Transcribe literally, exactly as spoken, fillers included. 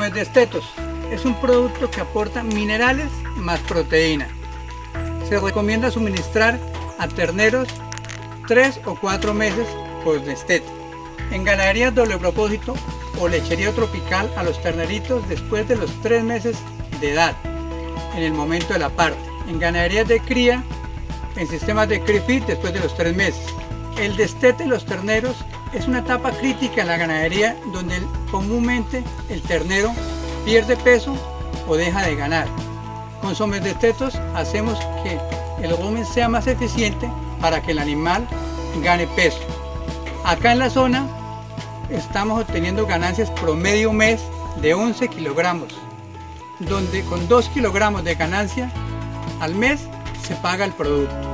Destetos es un producto que aporta minerales más proteína. Se recomienda suministrar a terneros tres o cuatro meses por destete. En ganaderías doble propósito o lechería tropical, a los terneritos después de los tres meses de edad, en el momento de la parte. En ganaderías de cría, en sistemas de CRIFIT, después de los tres meses. El destete de los terneros es una etapa crítica en la ganadería donde el, comúnmente el ternero pierde peso o deja de ganar. Con Somesdestetos hacemos que el rumen sea más eficiente para que el animal gane peso. Acá en la zona estamos obteniendo ganancias promedio mes de once kilogramos, donde con dos kilogramos de ganancia al mes se paga el producto.